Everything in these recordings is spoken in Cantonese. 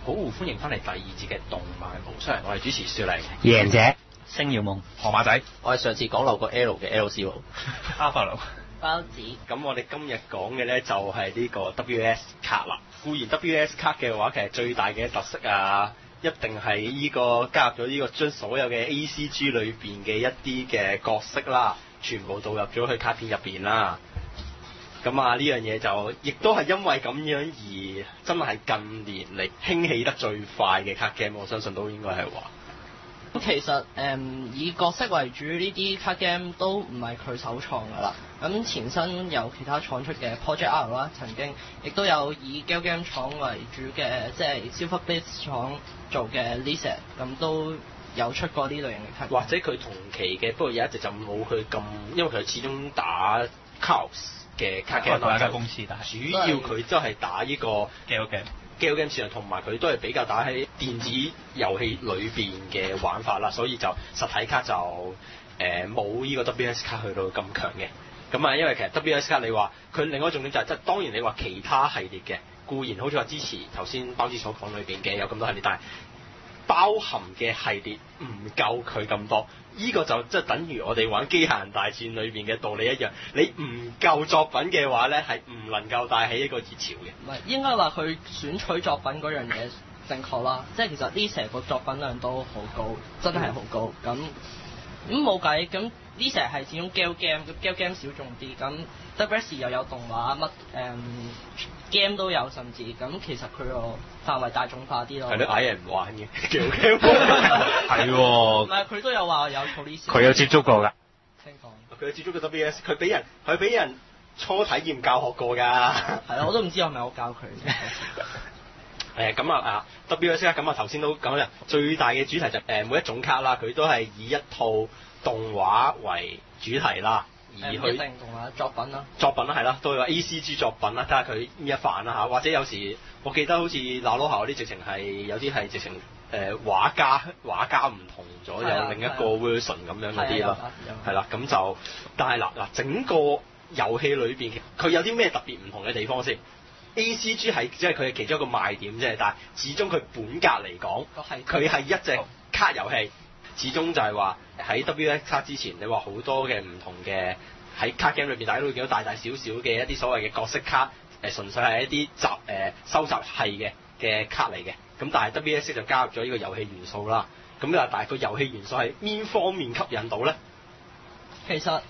好歡迎翻嚟第二節嘅動漫無雙，我係主持少玲， 贏者星耀夢， 河馬仔， 我係上次講漏個 L 嘅 LC 阿法龍， 包子。 咁我哋今日講嘅咧就係呢個 WS 卡啦。固然 WS 卡嘅話，其實最大嘅特色啊，一定係呢個加入咗呢個將所有嘅 ACG 裏邊嘅一啲嘅角色啦，全部導入咗去卡片入邊啦。咁啊呢樣嘢就亦都係因為咁樣而真係近年嚟興起得最快嘅卡 game，我相信都應該係話。 咁其實以角色為主呢啲卡 game 都唔係佢首創㗎啦。咁前身有其他廠出嘅 Project R 啦，曾經亦都有以 Galgame 廠為主嘅，即係 Silver Base 廠做嘅 Lisa， 咁都有出過呢類型嘅卡 game。 或者佢同期嘅，不過有一隻就冇佢咁，因為佢始終打 Chaos 嘅卡 game 兩間公司，但係主要佢都係打呢個 Galgame 市場，同埋佢都係比較打喺電子遊戲裏邊嘅玩法啦，所以就實體卡就冇呢個 WS 卡去到咁強嘅。咁啊，因為其實 WS 卡你話佢另外一種重點就係，即係當然你話其他系列嘅固然好似話支持頭先包子所講裏邊嘅有咁多系列，但係包含嘅系列唔夠佢咁多。呢個就即係等於我哋玩機械人大戰裏邊嘅道理一樣，你唔夠作品嘅話咧，係唔能夠帶起一個熱潮嘅。 唔係應該話佢選取作品嗰樣嘢正確啦，即係其實呢成個作品量都好高，真係好高。咁冇計，咁呢成係始終 Galgame，咁 Galgame 小眾啲，咁 WS 又有動畫乜game 都有，甚至咁其實佢個範圍大眾化啲咯。 係咯，矮人唔玩嘅 Galgame 係喎。 唔係佢都有話有做呢啲。 佢有接觸過㗎。 聽講。 佢有接觸過 WS，佢俾人初體驗教學過㗎。 係啊，我都唔知係咪我教佢。 咁啊WS 卡咁啊頭先都講啦，最大嘅主題就每一種卡啦，佢都係以一套動畫為主題啦，而佢一定動畫作品啦。 作品啦係啦，都係話 ACG 作品啦，睇下佢邊一範啦嚇，或者有時我記得好似嗱羅夏嗰啲直情係有啲係直情畫家唔同咗，有另一個 version 咁樣嗰啲啦，係啦，咁就但係嗱整個遊戲裏邊佢有啲咩特別唔同嘅地方先？ACG 係即係佢係其中一個賣點啫，但係始終佢本格嚟講，佢係一隻卡遊戲，始終就係話喺 WS 卡之前，你話好多嘅唔同嘅喺卡 game 裏邊，大家都會見到大大小小嘅一啲所謂嘅角色卡，純粹係一啲收集係嘅卡嚟嘅。咁但係 WS 就加入咗呢個遊戲元素啦。咁但係個遊戲元素係邊方面吸引到咧？ 其實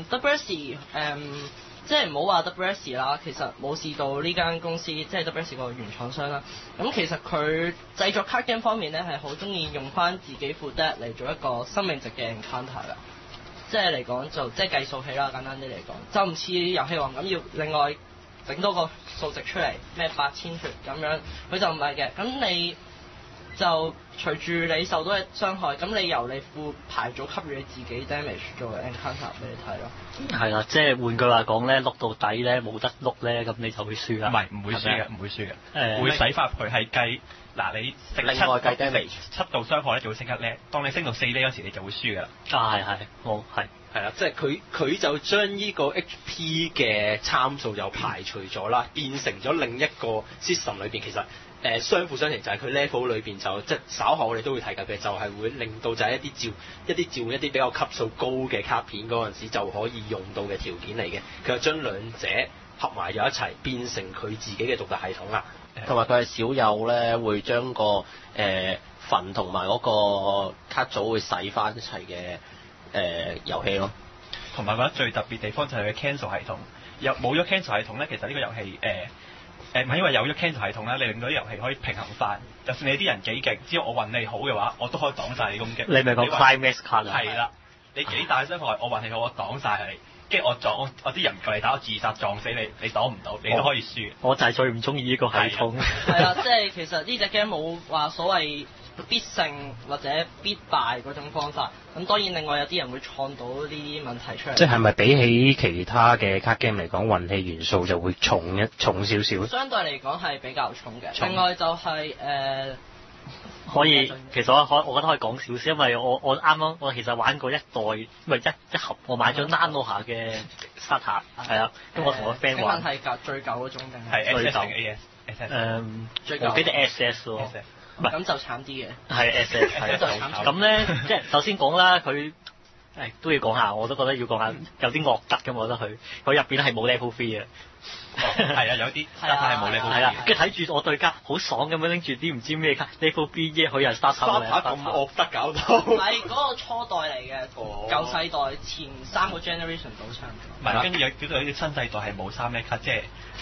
WS 即係唔好話 WS 啦，其實武士道呢間公司，即係 WS 個原廠商啦。咁其實佢製作卡 game 方面咧，係好中意用翻自己副 deck 嚟做一個生命值嘅 encounter 㗎。即係嚟講就即係計數器啦，簡單啲嚟講，就唔似遊戲王咁要另外整多個數值出嚟，咩8000血咁樣，佢就唔係嘅。咁你就隨住你受到嘅傷害，咁你由你副牌組給予你自己 damage 做 encounter 俾你睇咯。 係啦，即係換句話講咧，碌到底咧冇得碌咧，咁你就會輸啦。 唔會輸嘅，唔會輸嘅。會洗法佢係計嗱，你食另外計 damage 7度傷害咧就會升一呢。當你升到4呢嗰時，你就會輸㗎啦。 係，好係。 係啦，即係佢就將呢個 HP 嘅參數又排除咗啦，變成咗另一個 system 裏邊，其實相輔相成，就係佢 level 裏邊就即係稍後我哋都會提及嘅，就係會令到就係一啲召喚一啲比較級數高嘅卡片嗰陣時就可以用到嘅條件嚟嘅，佢就將兩者合埋咗一齊，變成佢自己嘅獨特系統啦。 同埋佢係少有咧，會將個份同埋嗰個卡組會洗翻一齊嘅遊戲咯。 同埋覺得最特別地方就係佢 cancel 系統，冇咗 cancel 系統咧，其實呢個遊戲唔係因為有咗 cancel 系統咧，你令到啲遊戲可以平衡翻。就算你啲人幾勁，只要我運氣好嘅話，我都可以擋晒你攻擊。 你咪講 climax 卡啊？ 係啦，你幾大傷害，我運氣好，我擋晒你。跟住我啲人唔夠你打，我自殺撞死你，你擋唔到，你都可以輸。 我就係最唔中意呢個系統。 係啊，即係其實呢隻 game 冇話所謂必勝或者必敗嗰種方法。咁當然另外有啲人會創到呢啲問題出嚟。 即係咪比起其他嘅卡 game 嚟講，運氣元素就會重少少？ 相對嚟講係比較重嘅。另外就係可以，其實我覺得可以講少少，因為我啱啱我其實玩過一袋，唔係一盒，我買咗 Nano 下嘅 starter， 係啊，咁我同個 friend 玩。 係最舊嗰種定係最 SS 定 AS？ 最舊我記得 SS 咯。 咁就慘啲嘅。 係 SS 係就慘咁咧，即係首先講啦，佢都要講下，我都覺得要講下有啲惡德嘅，我覺得佢入邊係冇 level 3嘅。 係啊，有啲但係冇 level 係啦， 3 跟住睇住我對家好爽咁樣拎住啲唔知咩卡 level B 啫，佢又 start 手沙塔咁惡得搞到。 唔係嗰個初代嚟嘅， 哦舊世代前3個 generation 到差唔多。 唔係，跟住有叫做啲新世代係冇3咩卡，即係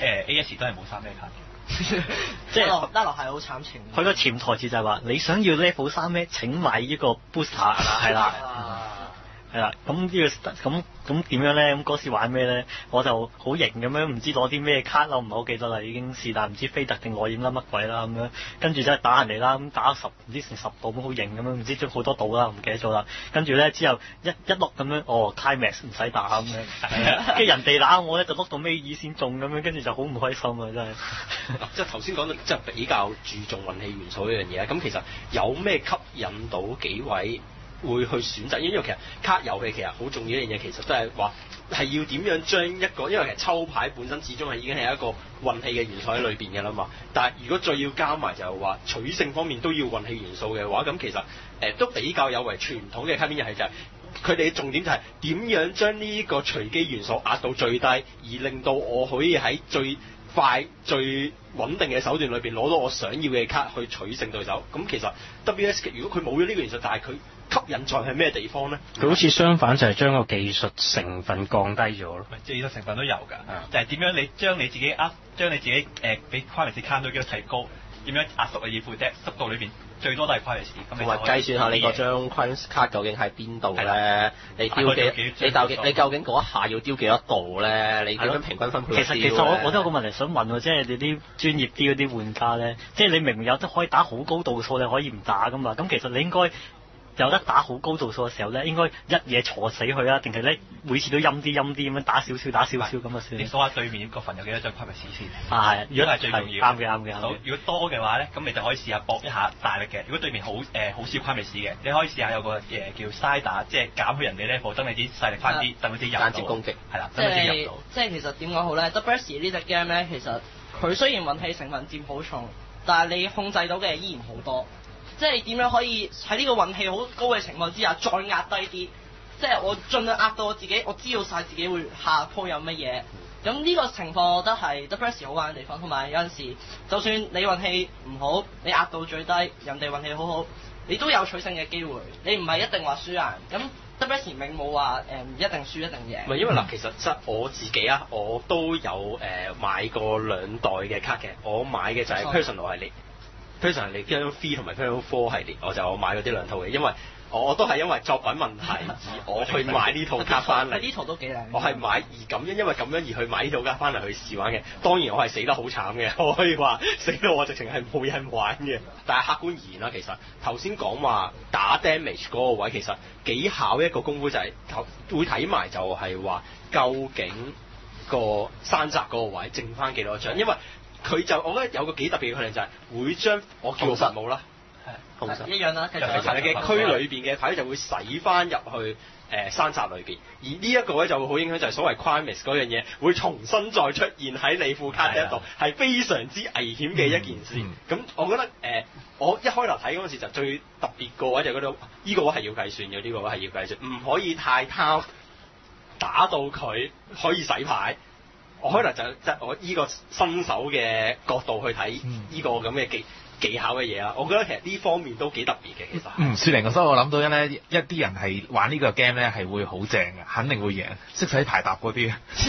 AS 都係冇3咩卡嘅。 即係得落係好慘情。 佢個潛台詞就係話：你想要 level 3咩？請買呢個 booster 係啦。係啦，咁咁點樣咧？咁嗰時玩咩咧？我就好型咁樣，唔知攞啲咩卡啦，我唔係好記得啦，已經是但唔知飛特定內染啦乜鬼啦咁樣，跟住真係打人哋啦，咁打唔知成10度咁好型咁樣，唔知將好多度啦，唔記得咗啦。跟住咧之後一碌咁樣，Climax 唔使打咁樣，跟住人哋打我咧就碌到尾二先中咁樣，跟住就好唔開心啊真係。 即係頭先講到即係比較注重運氣元素呢樣嘢，咁其實有咩吸引到幾位會去選擇？因為其實卡遊戲其實好重要一樣嘢，其實都係話係要點樣將一個，因為其實抽牌本身始終係已經係一個運氣嘅元素喺裏邊嘅啦嘛。但係如果再要加埋就係話取勝方面都要運氣元素嘅話，咁其實都比較有違傳統嘅卡片遊戲，就係佢哋嘅重點就係點樣將呢個隨機元素壓到最低，而令到我可以喺最快最穩定嘅手段裏邊攞到我想要嘅卡去取勝對手。咁其實 WS 如果佢冇咗呢個元素，但係佢吸引在係咩地方咧？ 佢好似相反就係將個技術成分降低咗咯。 技術成分都有㗎，就係點樣你將你自己俾跨維士卡到幾多提高，點樣壓縮嘅二副 deck 速度裏邊最多都係跨維士。咁同埋計算下你嗰張 Queen's 卡究竟喺邊度咧？你丟幾？你究竟嗰一下要丟幾多度咧？你點樣平均分配？ 其實我都有個問題想問喎，即係你啲專業啲嗰啲玩家咧，即係你明明有得可以打好高度數，你可以唔打噶嘛？咁其實你應該有得打好高度數嘅時候咧，應該一嘢坐死佢啊，定係咧每次都陰啲咁樣打少少咁啊算？ 你數下對面個份有幾多張跨維士先？ 係， 如果係最重要。 啱嘅。 如果多嘅話咧，咁你就可以試下搏一下大力嘅。如果對面好少跨維士嘅，你可以試下有個叫 side 打，即係減去人哋 level，等你啲勢力翻啲，等佢啲入到。 間接攻擊。 係啦，等佢啲入到。 即係其實點講好咧 ？WS 呢隻 game 咧，其實佢雖然運氣成分佔好重，但係你控制到嘅依然好多。即係點樣可以喺呢個運氣好高嘅情況之下，再壓低啲？即係我盡量壓到我自己，我知道晒自己會下鋪有乜嘢。咁呢個情況，我覺得係 WS 好玩嘅地方。同埋有陣時，就算你運氣唔好，你壓到最低，人哋運氣好好，你都有取勝嘅機會。你唔係一定話輸硬。咁 WS 並冇話一定輸一定贏。 唔係因為嗱，其實即係我自己啊，我都有買過2代嘅卡嘅。我買嘅就係 Personal 系列。Personal 系列 Personal 3同埋 Personal 4系列，我就買咗啲2套嘅，因為我都係因為作品問題而我去買呢套卡翻嚟。 呢套都幾靚。我係買而咁樣，因為咁樣而去買呢套卡翻嚟去試玩嘅。當然我係死得好慘嘅，我可以話死到我直情係冇人玩嘅。但係客觀而言啦，其實頭先講話打 damage 嗰個位，其實幾考一個功夫就係會睇埋就係話究竟個山寨嗰個位剩翻幾多張，因為佢就我覺得有個幾特別嘅概念就係會將我叫做實務啦， 係一樣啦，繼續嘅區裏邊嘅牌就會洗翻入去山寨裏邊，而呢一個咧就會好影響就係所謂 Crimes 嗰樣嘢會重新再出現喺你副卡度，係非常之危險嘅一件事。咁我覺得我一開頭睇嗰陣時就最特別個位就覺得呢個位係要計算嘅，呢個位係要計算，唔可以太貪打到佢可以洗牌。我可能就即係我依個新手嘅角度去睇依個咁嘅技巧嘅嘢啦。我覺得其實呢方面都幾特別嘅，其實。 雪玲，所以我諗到一啲人係玩呢個 game 咧係會好正嘅，肯定會贏，識洗牌搭嗰啲。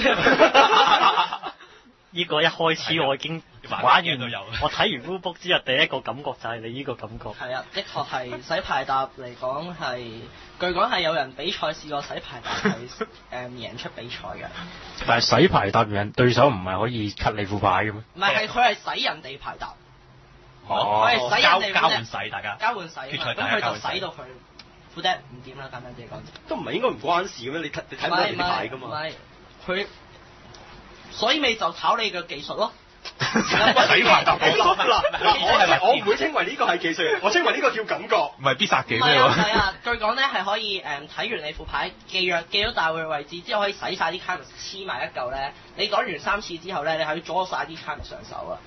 呢個一開始我已經玩完，我睇完 rulebook 之後，第一個感覺就係你呢個感覺。 係啊，的確係洗牌搭嚟講係，據講係有人比賽試過洗牌搭係贏出比賽嘅。 但係洗牌搭人對手唔係可以 cut 你副牌嘅咩？ 唔係，佢係洗人哋牌搭。 佢係洗人哋交換洗，大家交換洗， 決賽咁佢就洗到佢副 deck 唔掂啦，簡單啲講。 都唔係應該唔關事嘅咩？你睇唔到人哋牌㗎嘛？ 唔係佢。所以咪就考你嘅技術咯。 洗牌搭我唔會稱為呢個係技術，我稱為呢個叫感覺。 唔係必殺技咩喎？係啊，據講咧係可以睇完你副牌記到大會嘅位置之後，可以洗晒啲卡黐埋一嚿咧。你講完3次之後咧，你係要阻晒啲卡上手啊。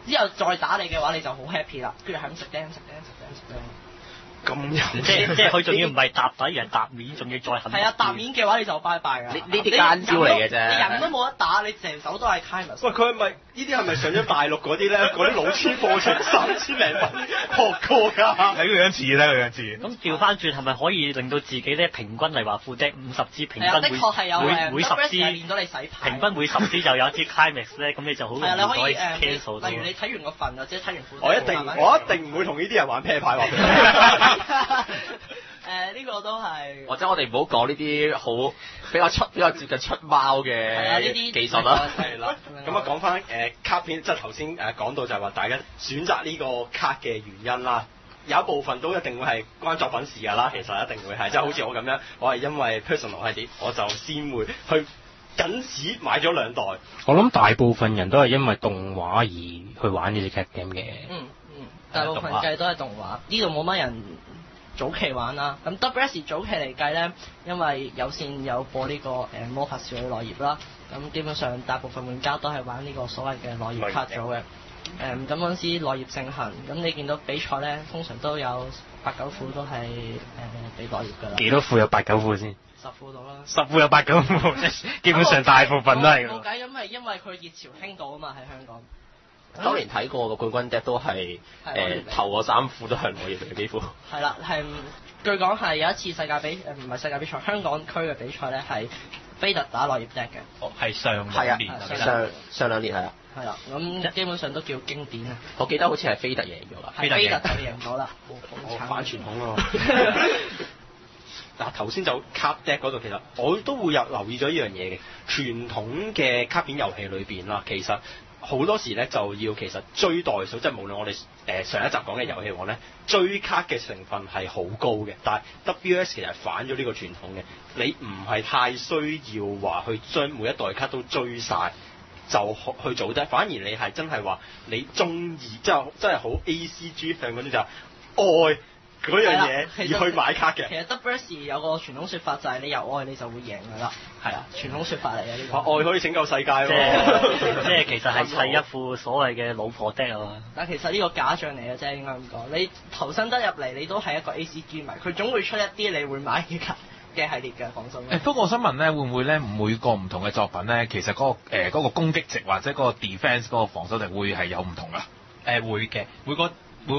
之後再打你嘅話，你就好 happy 啦，跟住係咁食 damn 食 damn 食 damn 食 damn。 咁有即係佢仲要唔係搭底，人搭面，仲要再狠。 係啊，搭面嘅話你就拜拜㗎。 呢啲奸招嚟嘅啫你人都冇得打，你成手都係 Kindness。 喂，佢係咪呢啲係咪上咗大陸嗰啲咧？嗰啲老師課程3000零蚊學過㗎？ 睇佢樣似，睇佢樣似。 咁調翻轉係咪可以令到自己咧平均嚟話副 deck 50支，平均係啊，的確係有每10支練到你洗牌。 平均每10支就有一支 Climax 咧，咁你就好容係啊，你可以易 cancel 到。 例如你睇完個份或者睇完副 deck， 我一定唔會同呢啲人玩啤牌話俾你。 呢個都係或者我哋唔好講呢啲好比較接近出貓嘅技術啦。 係啦，咁啊講翻卡片，即係頭先講到就係話大家選擇呢個卡嘅原因啦。有一部分都一定會係關作品事㗎啦，其實一定會係，即係好似我咁樣，我係因為 personal 係點，我就先會去僅此買咗2代。 我諗大部分人都係因為動畫而去玩呢啲 card game 嘅。 大部分計都係動畫，呢度冇乜人早期玩啦。咁 WS 早期嚟計咧，因為有線有播呢個魔法少女內頁啦，咁基本上大部分玩家都係玩呢個所謂嘅內頁卡組嘅。咁嗰陣時內頁盛行，咁你見到比賽咧，通常都有8-9副都係俾內頁㗎啦。 幾多副有8-9副先 ？10副到啦。 10副有8-9副，即係基本上大部分都係。 冇計，因為佢熱潮興到啊嘛，喺香港。 當年睇過個冠軍 deck 都係頭嗰3副都係內頁嚟嘅幾乎。 係啦，係據講係有一次世界唔係世界比賽，香港區嘅比賽咧係菲特打內頁 deck 嘅。 哦，係上2年。 上2年係啊。 係啦，咁基本上都叫經典啊！ 我記得好似係菲特贏咗啦。 菲特就贏咗啦，好反傳統咯。嗱頭先就卡 deck 嗰度，其實我都會有留意咗呢樣嘢嘅。傳統嘅卡片遊戲裏邊啦，其實好多時咧就要其實追代數，即係無論我哋上一集講嘅遊戲王咧，追卡嘅成分係好高嘅。但係 WS 其實反咗呢個傳統嘅，你唔係太需要話去將每一代卡都追晒。就去做啫，反而你係真係話你中意，即係真係好 ACG 向嗰啲就愛嗰樣嘢而去買卡嘅。 其實 WS 有個傳統説法就係你有愛你就會贏㗎啦。係啊，傳統説法嚟嘅呢個。 愛可以拯救世界喎。 即係其實係砌一副所謂嘅老婆 deck 啊嘛。 但其實呢個假象嚟嘅啫，應該咁講。你投身得入嚟，你都係一個 ACG 迷，佢總會出一啲你會買嘅卡嘅系列嘅，放心。 不過我想問咧，會唔會咧每個唔同嘅作品咧，其實嗰個攻擊值或者嗰個 defense 嗰個防守力會係有唔同㗎？ 會嘅，每個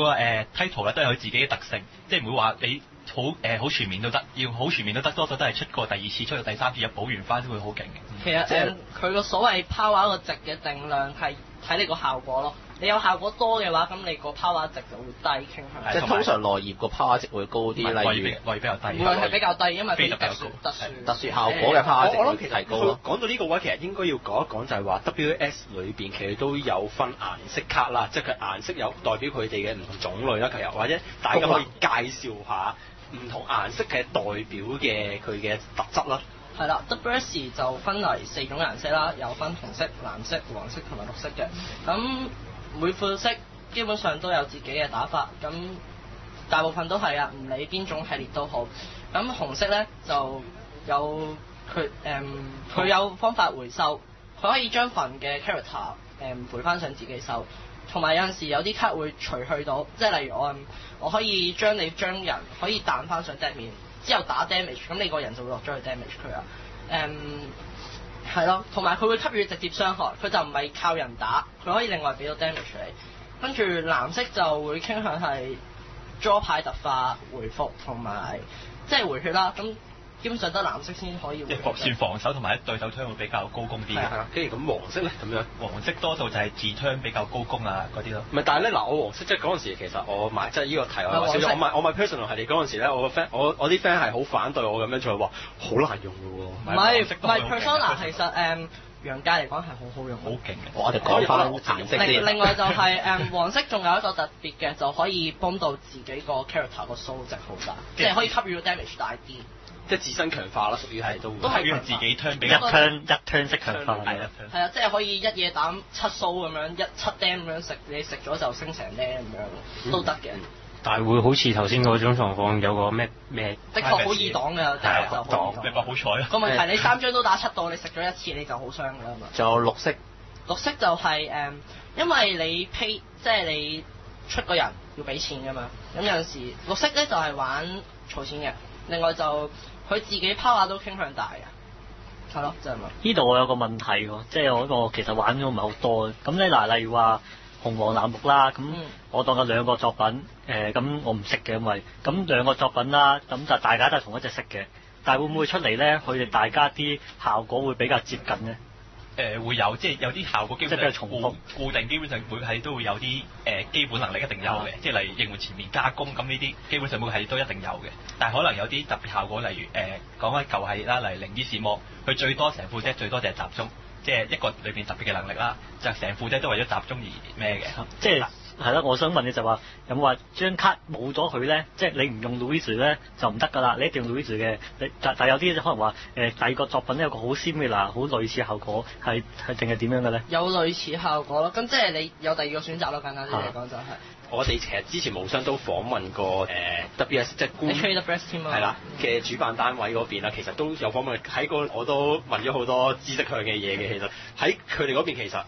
title 咧都有佢自己嘅特性，即係唔會話你好全面都得，要好全面都得，多數都係出過第2次、出過第3次，又補完翻都會好勁嘅。 其實佢個所謂 power 個值嘅定量係睇你個效果咯。你有效果多嘅話，咁你個 power 值就會低傾向。 即係通常內頁個 power 值會高啲，例如內頁比較低。 內係比較低，因為佢特殊效果嘅 power 值會提高咯。 講到呢個位，其實應該要講一講就係話 WS 裏邊其實都有分顏色卡啦，即係佢顏色有代表佢哋嘅唔同種類啦，其實或者大家可以介紹下唔同顏色嘅代表嘅佢嘅特質啦。 係啦 ，WS 就分為4種顏色啦，有分紅色、藍色、黃色同埋綠色嘅。咁每款色基本上都有自己嘅打法，咁大部分都係啊，唔理邊種系列都好。咁紅色咧就有佢有方法回收，佢可以將份嘅 character 回翻上自己手，同埋有陣時有啲卡會除去到，即係例如我可以將人可以彈翻上 deck 面，之後打 damage， 咁你個人就會落咗去 damage 佢啊。係咯，同埋佢會給予直接傷害，佢就唔係靠人打，佢可以另外俾到 damage 你。跟住藍色就會傾向係 draw 牌特化回復同埋即係回血啦。咁基本上得藍色先可以回血。 算防守同埋對手槍會比較高攻啲嘅。 係啊，跟住咁黃色咧咁樣， 黃色多數就係自槍比較高攻啊嗰啲咯。 唔係，但係咧嗱，我黃色即係嗰陣時其實我買即係呢個題外話少少，我買 personal 係你嗰陣時咧，我啲 friend 係好反對我咁樣做，話好難用嘅喎。 唔係 persona 其實陽界嚟講係好好用， 好勁嘅。 我哋講翻顏色先。 另外就係黃色仲有一個特別嘅，就可以幫到自己個 character 個數值好大，即係可以給予 damage 大啲。 即係自身強化啦，屬於係都係用自己 turn 比一 turn 式強化係啊，即係可以一嘢打7蘇咁樣，7 dam 咁樣食，你食咗就升成 dam 咁樣都得嘅。 但係會好似頭先嗰種狀況，有個咩？ 的確好易擋嘅，就好你話好彩啊！ 個問題你3張都打7到，你食咗1次你就好傷㗎啦嘛。 仲有綠色綠色就係、因為你 pay 即係你出個人要俾錢㗎嘛，咁有陣時綠色咧就係玩儲錢嘅，另外就佢自己 power 都傾向大嘅，係咯，就係咁。 呢度我有個問題喎，即係我其實玩咗唔係好多嘅，咁咧嗱，例如話紅黃藍綠啦，咁我當有兩個作品，咁我唔識嘅，因為咁兩個作品啦，咁就大家都係同一隻色嘅，但係會唔會出嚟咧？佢哋大家啲效果會比較接近咧？ 會有，即係有啲效果基本上即係比較重複固定，基本上每係都會有啲基本能力一定有嘅，即係例如應援前面加攻咁呢啲，基本上每係都一定有嘅。但係可能有啲特別效果，例如講翻舊系列啦，例如靈醫視魔，佢最多成副啫，最多就係集中，即係一個裏邊特別嘅能力啦，就成副啫都為咗集中而咩嘅， 即係。係啦，我想問你就話有冇話張卡冇咗佢咧，即係你唔用 Louis 咧就唔得㗎啦，你一定要 Louis 嘅。但有啲可能話第二個作品咧有個好 similar 好類似效果，係定係點樣嘅咧？ 有類似效果咯，咁即係你有第二個選擇咯，簡單啲嚟講就係。 我哋其實之前無雙都訪問過WS 即係官係啦嘅主辦單位嗰邊啦，其實都有訪問喺我都問咗好多知識向嘅嘢嘅，其實喺佢哋嗰邊其實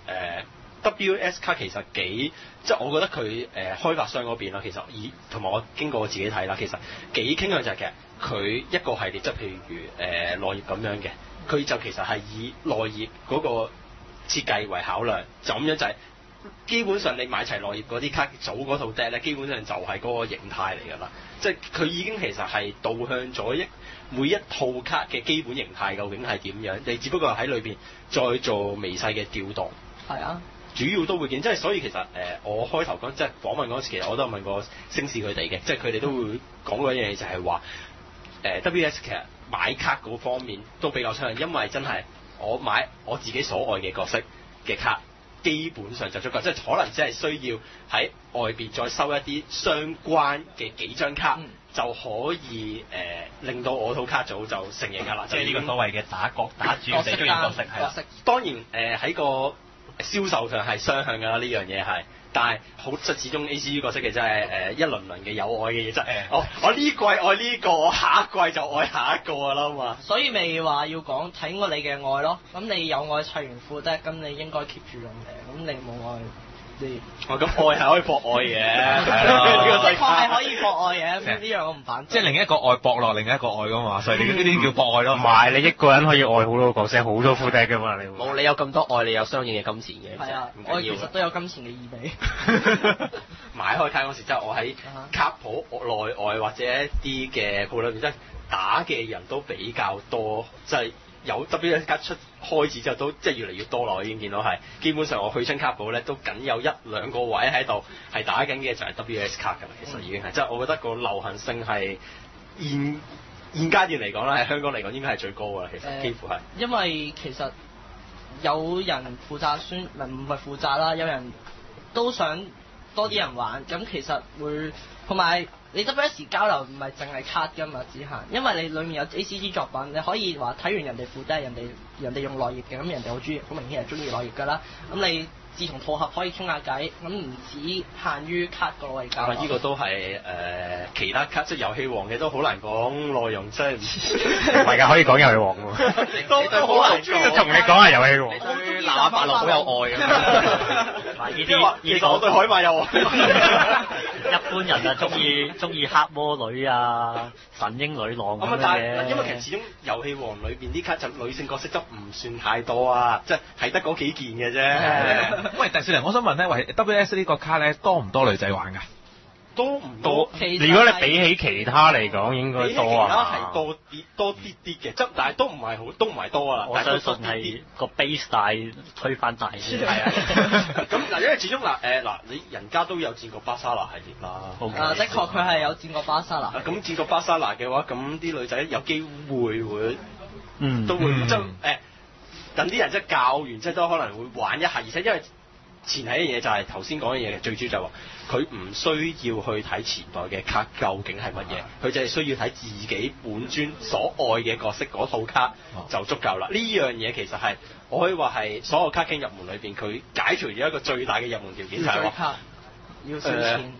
WS 卡其實幾，即係我覺得佢開發商嗰邊啦，其實同埋我經過我自己睇啦，其實幾傾向就係其實佢一個系列，即係譬如內頁咁樣嘅，佢就其實係以內頁嗰個設計為考量，就咁樣就係、基本上你買齊內頁嗰啲卡組嗰套 deck 咧，基本上就係嗰個形態嚟㗎啦，即係佢已經其實係導向咗每一套卡嘅基本形態究竟係點樣，你只不過喺裏邊再做微細嘅調動。係啊。主要都會見，即係所以其實我開頭即係訪問嗰時，其實我都有問過星士佢哋嘅，即係佢哋都會講過一樣嘢，就係話WS 其實買卡嗰方面都比較出向，因為真係我買我自己所愛嘅角色嘅卡，基本上就足夠，即係可能只係需要喺外邊再收一啲相關嘅幾張卡，就可以令到我套卡組就成型㗎啦。 即係呢個所謂嘅打主要地中意角色係啦。 當然喺個銷售上係雙向㗎啦，呢樣嘢係，但係好即係始終 ACG 角色嘅真係一輪輪嘅有愛嘅嘢，真係我呢季愛呢個，我下一季就愛下一個㗎啦嘛。所以咪話要講睇我你嘅愛咯，咁你有愛砌完褲得，咁你應該 keep 住用嘅，咁你冇愛。咁愛係可以博愛嘅，呢個係可以博愛嘅，呢樣我唔反對。 即係另一個愛博落另一個愛㗎嘛，所以呢啲叫博愛咯。 唔係你一個人可以愛好多個角色，好多副 deck 㗎嘛，你冇你有咁多愛，你有相應嘅金錢嘅。 係啊，我其實都有金錢嘅意味。 買開卡嗰時，即係我喺卡鋪內外或者一啲嘅鋪裏面，即係打嘅人都比較多，即係。有 WS 卡出開始之後都即係越嚟越多啦，我已經見到係基本上我去親卡鋪咧都僅有一兩個位喺度係打緊嘅就係 WS 卡㗎啦，其實已經係即係我覺得個流行性係現階段嚟講咧喺香港嚟講應該係最高㗎啦，其實幾乎係。因為其實有人負責唔係負責啦，有人都想多啲人玩，咁其實會同埋。你 WS 交流唔係淨係卡㗎嘛，只限，因為你裡面有 ACG 作品，你可以話睇完人哋附帶，人哋用內頁嘅，咁人哋好明顯係中意內頁㗎啦。咁你志同道合可以傾下偈，咁唔止限於卡個位交流。呢個都係其他卡即係遊戲王嘅都好難講內容，即係唔係㗎，可以講遊戲王喎。 都好難同你講下遊戲王。 你對南白龍好有愛咁樣。 其實我對海馬有愛。 一般人啊，中意黑魔女啊、神鷹女郎咁嘅。 因為其實始終遊戲王裏邊啲卡就女性角色都唔算太多啊，即係得嗰幾件嘅啫。 喂，鄧少玲，我想問咧，喂 WS 呢個卡咧多唔多女仔玩㗎？ 都唔多。 如果你比起其他嚟講，應該多啊。 其他係多啲嘅，但係都唔係多啊。 我相信係個 base 大推翻大先。 係啊。咁嗱，因為始終你人家都有戰國巴莎拿系列啦。的確佢係有戰國巴莎拿。咁戰國巴莎拿嘅話，咁啲女仔有機會都會即係等啲人即係教完，即係都可能會玩一下，而且因為前提嘅嘢就係頭先講嘅嘢，最主要就係話佢唔需要去睇前代嘅卡究竟係乜嘢，佢就係需要睇自己本尊所愛嘅角色嗰套卡就足夠啦。呢樣嘢其實係我可以話係所有卡經入門裏邊，佢解除咗一個最大嘅入門條件就係話要少錢。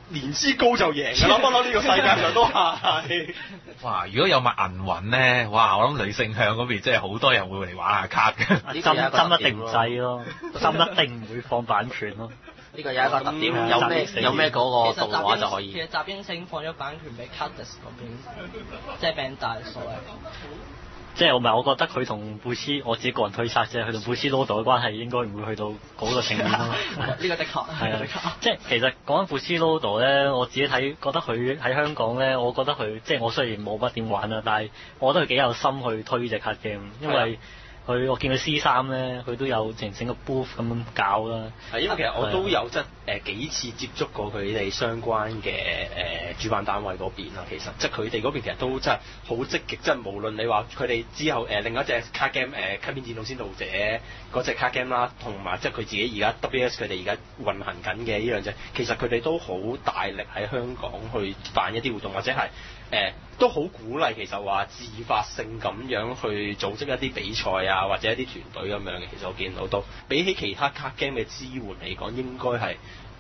年資高就贏㗎啦，不嬲呢個世界上都係。 哇！如果有埋銀魂咧，哇！我諗女性向嗰邊真係好多人會嚟玩下卡嘅。 針一定唔制咯，針一定唔會放版權咯。 呢個有一個特點，有咩嗰個動畫就可以。 其實集英星放咗版權俾 Cardus 嗰邊，即係餅大所謂。 即係我覺得佢同貝斯，我自己個人推測啫，佢同貝斯羅道嘅關係應該唔會去到嗰個程度咯。 呢個的確係啊， 即係其實講緊貝斯羅道咧，我自己睇覺得佢喺香港咧，我覺得佢即係我雖然冇乜點玩啦，但係我覺得佢幾有心去推隻 card game，因為我見佢 C3咧，佢都有整個 booth 咁樣搞啦。 係因為其實我都有即係幾次接觸過佢哋相關嘅主辦單位嗰邊啦。其實即係佢哋嗰邊其實都真係好積極，即係無論你話佢哋之後另一隻卡 game 卡片戰鬥先導者嗰隻卡 game 啦，同埋即係佢自己而家 WS 佢哋而家運行緊嘅呢兩隻，其實佢哋都好大力喺香港去辦一啲活動，或者係都好鼓勵其實話自發性咁樣去組織一啲比賽啊，或者一啲團隊咁樣嘅。其實我見到都比起其他卡 game 嘅支援嚟講，應該係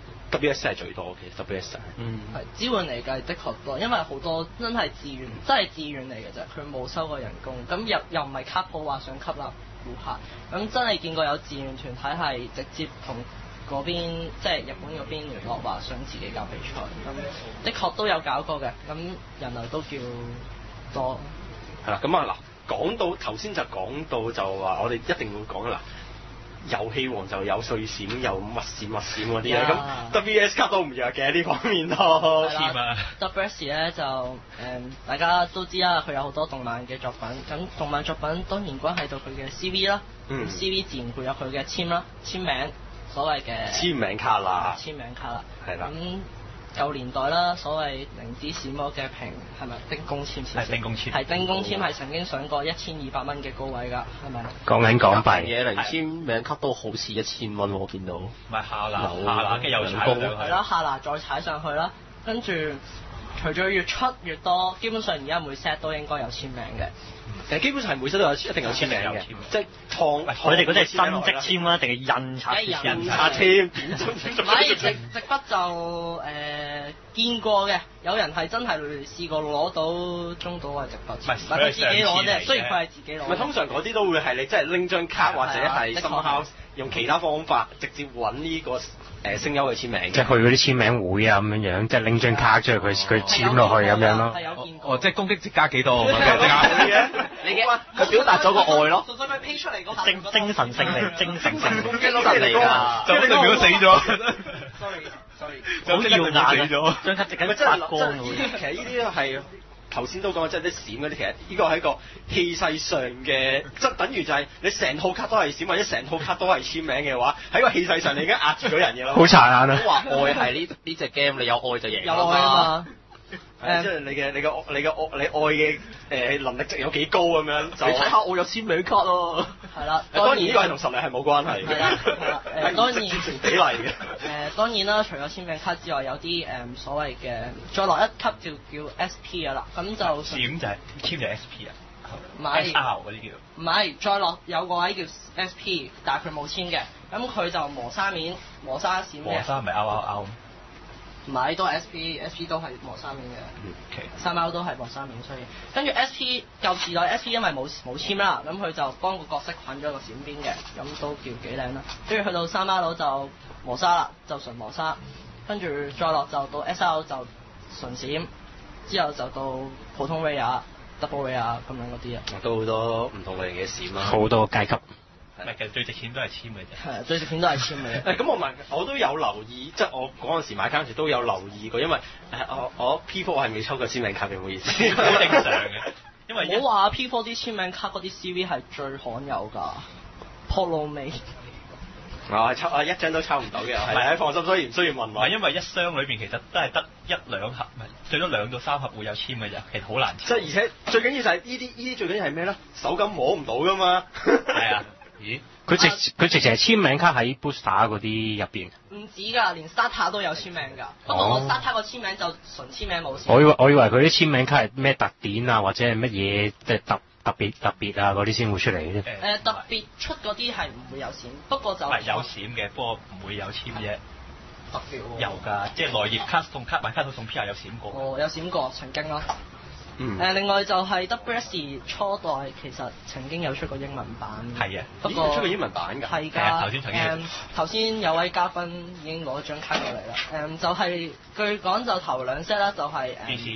WS 係最多嘅。WS 係支援嚟計的確多，因為好多真係自願，真係自願嚟嘅啫，佢冇收過人工，咁又唔係卡鋪話想吸納顧客，咁真係見過有自願團體係直接同嗰邊即係日本嗰邊聯絡話想自己搞比賽，咁的確都有搞過嘅，咁人流都叫多。 係啦，咁啊嗱，講到頭先就講到就話，我哋一定會講啦。遊戲王就有碎閃，有乜閃嗰啲咧，咁 WS 卡都唔弱嘅呢方面都。 係啦，WS 咧就大家都知啦，佢有好多動漫嘅作品，咁動漫作品當然關係到佢嘅 CV 啦，CV 自然會有佢嘅簽名。所謂嘅簽名卡啦， 簽名卡啦， 係啦。 咁舊年代啦，所謂靈之閃魔嘅評係咪丁公簽？ 係丁公簽， 係丁公簽係曾經上過1200蚊嘅高位㗎，係咪？ 講緊港幣嘢嚟簽名卡都好似1000蚊我見到。 唔係下拿嘅又踩上去。 係啦，下拿再踩上去啦，跟住除咗越出越多，基本上而家每 set 都應該有簽名嘅。 基本上係每 set 都一定有簽名嘅，即係佢哋嗰啲係真跡簽啊，定係印刷印刷簽？點唔係直筆就見過嘅，有人係真係試過攞到中島嘅直筆，唔係佢自己攞啫。雖然佢係自己攞。唔係通常嗰啲都會係你即係拎張卡或者係 somehow 用其他方法直接揾呢個聲優嘅簽名， 即係去嗰啲簽名會啊咁樣，即係拎張卡出去佢簽落去咁樣咯。 係有見過。 即係攻擊值加幾多咁嘅？ 你嘅佢表達咗個愛咯。 純粹佢 P 出嚟嗰下。 精神勝利，精神勝利。 攻擊咯，嚟㗎。 就代表死咗。 sorry， 好耀眼啊！張卡直緊發光㗎喎。 其實呢啲係頭先都講，即係啲閃嗰啲，其實呢個係一個氣勢上嘅，即係等於就係你成套卡都係閃，或者成套卡都係簽名嘅話，喺個氣勢上你已經壓住咗人嘅咯。 好殘眼啊！ 都話愛係呢隻 game，你有愛就贏。 有愛啊嘛！ 即係你愛嘅能力值有幾高咁樣，就你睇下我有簽名卡咯。 係啦， 當然呢個係同實力係冇關係嘅。 係啦，當然直接比例嘅。 當然啦，除咗簽名卡之外，有啲所謂嘅再落一級就叫 SP 㗎啦，咁就閃就係簽就 SP 啊， 唔係 SR 嗰啲叫。 唔係，再落有個位叫 SP，但係佢冇簽嘅，咁佢就磨砂面、磨砂閃嘅。 磨砂咪拗。 唔係，都係 SP 都係磨砂面嘅。三貓都係磨砂面，所以跟住 SP 舊時代 SP 因為冇簽啦，咁佢就幫個角色捆咗個閃邊嘅，咁都叫幾靚啦。跟住去到三貓佬就磨砂啦，就純磨砂，跟住再落就到 SR 就純閃，之後就到普通 Ray、Double Ray 咁樣嗰啲啊。 都好多唔同類型嘅閃啦， 好多階級。 唔係，其實最值錢都係簽嘅啫。 係，最值錢都係簽嘅。 咁我都有留意，即係我嗰陣時買卡嗰時都有留意過，因為我 P4 我係未抽過簽名卡嘅，唔好意思。 好正常嘅，因為唔好話 P4 啲簽名卡嗰啲 CV 係最罕有㗎，Polo 尾。 我一張都抽唔到嘅，係放心，所以唔需要問我。 唔係因為一箱裏邊其實都係得1-2盒，唔係最多2到3盒會有簽嘅啫，其實好難簽。 即係而且最緊要就係呢啲最緊要係咩咧？手感摸唔到㗎嘛。 係啊。咦？ 佢直情係簽名卡喺 booster 嗰啲入邊。 唔止㗎，連 starter 都有簽名㗎。不過我 starter 個簽名就純簽名冇簽。 我以為佢啲簽名卡係咩特典啊，或者係乜嘢即係特別啊嗰啲先會出嚟嘅啫。 特別出嗰啲係唔會有閃，不過就係有閃嘅，不過唔會有簽啫。 特別喎。 有㗎，即係內頁卡送卡買卡套送 PR 有閃過。 哦，有閃過曾經啦。 嗯另外就係 WS 初代其實曾經有出過英文版。 係啊， 不過出過英文版㗎。 係係啊頭㗎。 先曾經頭先有位嘉賓已經攞咗張卡過嚟啦。就係據講就頭兩 set 啦，就係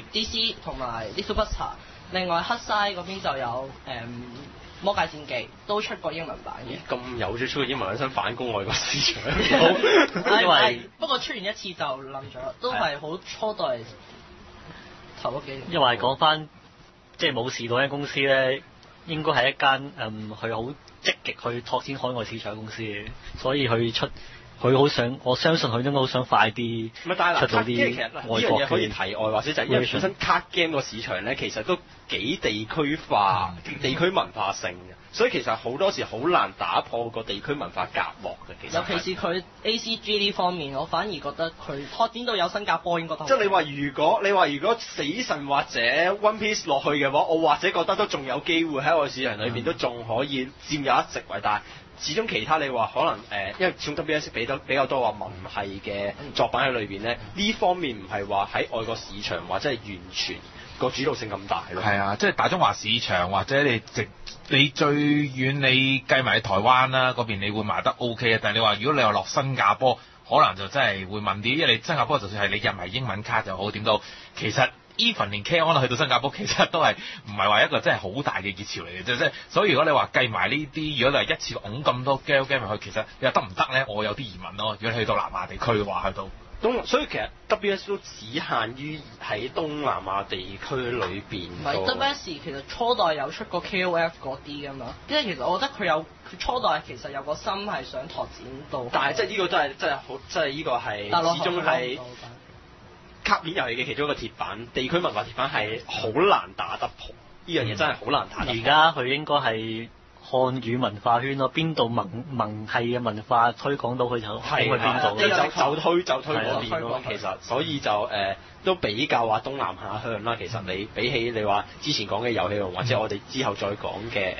DC 同埋 Little Buster。另外黑曬嗰邊就有魔界戰記都出過英文版嘅。 咁有咗出過英文版想反攻外國市場。 因為不過出完一次就冧咗，都係好初代頭嗰幾年。 因為講翻即係武士嗰間公司咧，應該係一間佢好積極去拓展海外市場公司嘅，所以佢好想，我相信佢應該好想快啲唔係，但係嗱， 出到即係其實呢啲外國樣嘢可以嘅。 題外話先，就係因為本身卡 game 個市場咧，其實都幾地區化、地區文化性嘅，所以其實好多時好難打破個地區文化隔膜嘅。其實尤其是佢 ACG 呢方面，我反而覺得佢拓展到有新加坡應該都好。 即係你話如果死神或者 One Piece 落去嘅話，我或者覺得都仲有機會喺我市場裏邊都仲可以佔有一席位，但係始終其他你話可能因為始終 WS 俾得比較多話文系嘅作品喺裏邊咧，呢方面唔係話喺外國市場或者係完全個主導性咁大咯。 係啊，即係大中華市場或者你最遠你計埋台灣啦嗰邊，你會賣得 OK 啊。但係你話如果你話落新加坡，可能就真係會問啲，因為你新加坡就算係你入埋英文卡就好，點到其實 even 連 K 可能去到新加坡，其實都係唔係話一個真係好大嘅熱潮嚟嘅啫。即係所以如果你話計埋呢啲，如果你係一次拱咁多 game 入去，其實你話得唔得咧？我有啲疑問咯。如果你去到南亞地區嘅話，去到所以其實 WS 都只限於喺東南亞地區裏邊。 唔係 WS 其實初代有出過 KOF 嗰啲㗎嘛，因為其實我覺得佢初代其實有個心係想拓展到。 但係即係呢個真係好，即係呢個係始終係卡片遊戲嘅其中一個鐵板，地區文化鐵板係好難打得破。呢樣嘢真係好難打得破。 而家佢應該係漢語文化圈咯，邊度文系嘅文化推廣到佢就推去邊度， 就推嗰邊咯。其實所以就都比較話東南亞向啦。其實你比起你話之前講嘅遊戲王，或者我哋之後再講嘅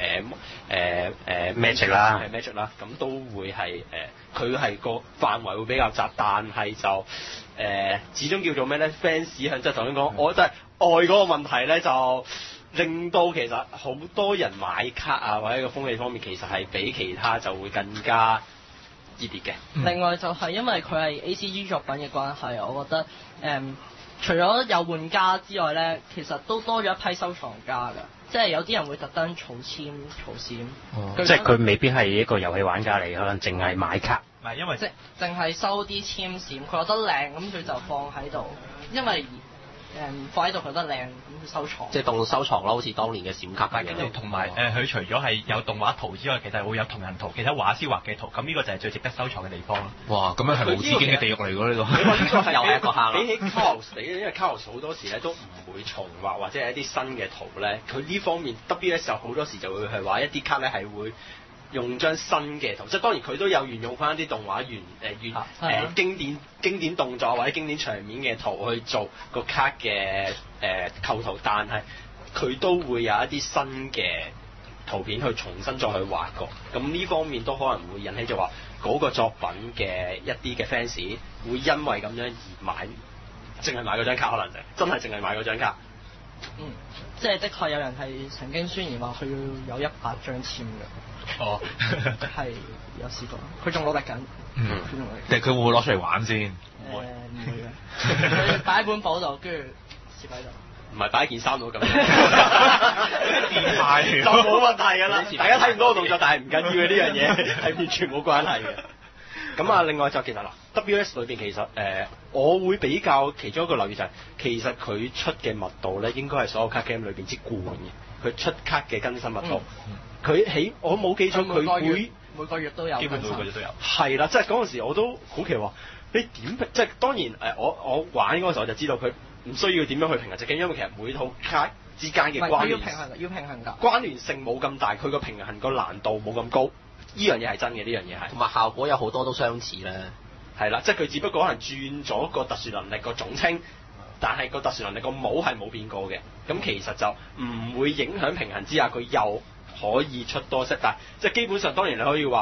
Magic 啦， 係 Magic 啦，咁都會係佢係個範圍會比較窄，但係就始終叫做咩咧 fans 向，即係頭先講，我覺得係愛嗰個問題咧就。令到其實好多人買卡啊，或者個風氣方面，其實係比其他就會更加熱烈嘅。 另外就係因為佢係 ACG 作品嘅關係，我覺得除咗有玩家之外咧，其實都多咗一批收藏家㗎。即係有啲人會特登儲籤、儲閃。 即係佢未必係一個遊戲玩家嚟，可能淨係買卡。 唔係因為即係淨係收啲籤閃，佢覺得靚，咁佢就放喺度，因為。放喺度覺得靚，咁收藏。 即係當收藏啦，好似當年嘅閃卡咁跟住同埋佢除咗係有動畫圖之外，其實會有同人圖，其他畫師畫嘅圖，咁呢個就係最值得收藏嘅地方咯。 哇！咁樣係無止境嘅地獄嚟㗎呢個。 你話呢個係又係一個坑比起 Chaos 嚟嘅，因為 Chaos 好多時咧都唔會重畫或者係一啲新嘅圖咧，佢呢方面 WS 就好多時就會係話一啲卡咧係會。用張新嘅圖，即係當然佢都有沿用翻啲動畫經典動作或者經典場面嘅圖去做個卡嘅構圖，但係佢都會有一啲新嘅圖片去重新再去畫過。咁呢方面都可能會引起就話嗰個作品嘅一啲嘅 fans 會因為咁樣而買，淨係買嗰張卡，可能就真係淨係買嗰張卡。 即係的確有人係曾經宣言話佢要有100張籤嘅。 哦， 係有試過，佢仲努力緊。佢仲努力緊。 但係佢會唔會攞出嚟玩先？ 唔會嘅，佢擺喺本簿度，跟住攝喺度。 唔係擺喺件衫度咁。 變態就冇問題㗎啦。大家睇唔到個動作，但係唔緊要嘅呢樣嘢係完全冇關係嘅。咁啊，另外就其實嗱 ，WS 裏邊其實我會比較其中一個留意就係、其實佢出嘅密度咧，應該係所有卡 game 裏邊之冠嘅。佢出卡嘅更新密度，佢我冇記錯，佢每個月都有， 基本每個月都有。 係啦，即係嗰陣時我都好奇話，你點即係當然我玩嗰陣時我就知道佢唔需要點樣去平衡隻 game，因為其實每套卡之間嘅關聯要平衡㗎。 關聯性冇咁大，佢個平衡個難度冇咁高。呢樣嘢係真嘅，呢樣嘢係。 同埋效果有好多都相似咧。 係啦，即係佢只不過可能轉咗個特殊能力個總稱，但係個特殊能力個帽係冇變過嘅。咁其實就唔會影響平衡之下，佢又可以出多色。但係即係基本上當然你可以話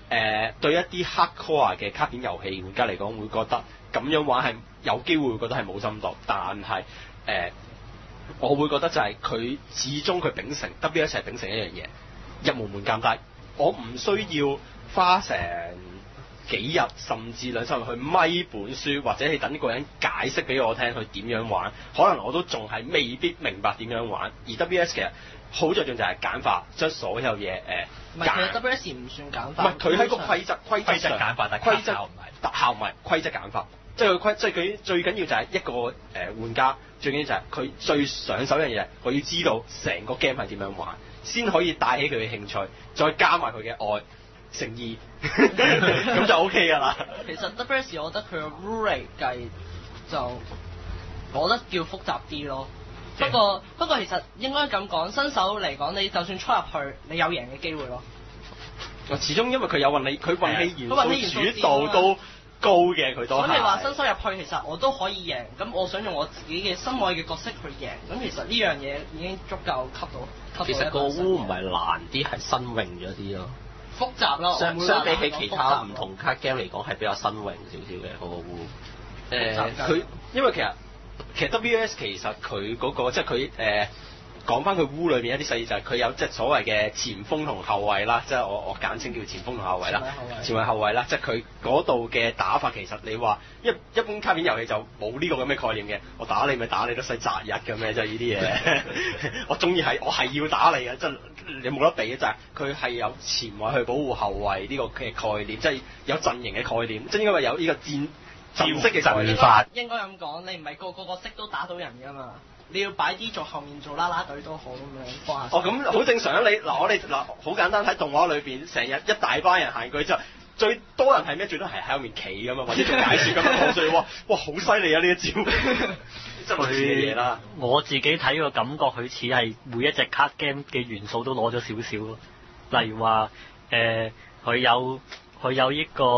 對一啲 hardcore 嘅卡片遊戲玩家嚟講，會覺得咁樣玩係有機會覺得係冇深度，但係我會覺得就係佢始終佢秉承 WS 係秉承一樣嘢，入門檻低，我唔需要花成幾日甚至2-3日去咪本書，或者係等一個人解釋俾我聽佢點樣玩，可能我都仲係未必明白點樣玩。而 WS 其實好着重就係簡化，將所有嘢唔係，其實 WS 唔算簡化。 唔係佢喺個規則上簡化，但係規則效唔係特效唔係規則簡化，即係佢最緊要就係一個玩家，最緊要就係佢最上手一樣嘢，我要知道成個 game 係點樣玩，先可以帶起佢嘅興趣，再加埋佢嘅愛誠意，咁就 OK 㗎啦。 其實 WS 我覺得佢個 rule 嚟計就，我覺得叫複雜啲咯。不過其實應該咁講，新手嚟講，你就算出入去，你有贏嘅機會咯。 始終因為佢有運氣，佢運氣元素主導都高嘅，佢都係。 咁你話新手入去，其實我都可以贏。咁我想用我自己嘅心愛嘅角色去贏。咁其實呢樣嘢已經足夠吸到。 其實個烏唔係難啲，係新穎咗啲咯。 複雜咯， 相比起其他唔同卡 game 嚟講，係比較新穎少少嘅嗰個烏。 佢因為其實 WS 其實佢嗰個即係佢講翻佢烏裏面一啲細節就係佢有即係所謂嘅前鋒同後衞啦，即係我簡稱叫前鋒同後衞啦，前衞後衞啦，即係佢嗰度嘅打法其實你話一般卡片遊戲就冇呢個咁嘅概念嘅，我打你咪打你都使擇日嘅咩？即係呢啲嘢，我中意我係要打你嘅，即係你冇得比嘅就係佢係有前衞去保護後衞呢個嘅概念，即係有陣營嘅概念，即係應該話有呢個陣式嘅陣法。 應該咁講，你唔係個個色都打到人㗎嘛。你要擺啲做後面做啦啦隊都好咁樣關。 哦，咁好正常啊！我哋好簡單，喺動畫裏邊，成日一大班人行過去之後，最多人係咩？最多係喺後面企㗎嘛，或者做解説咁樣。所以哇，好犀利啊！呢一招真係嘅嘢啦。 我自己睇個感覺，佢似係每一隻 card game 嘅元素都攞咗少少咯。例如話佢有呢個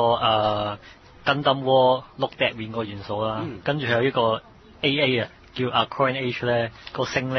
Gundam War Look Dead Win 個元素啦，跟住有呢個 AA 啊。叫 Coin Age 咧個升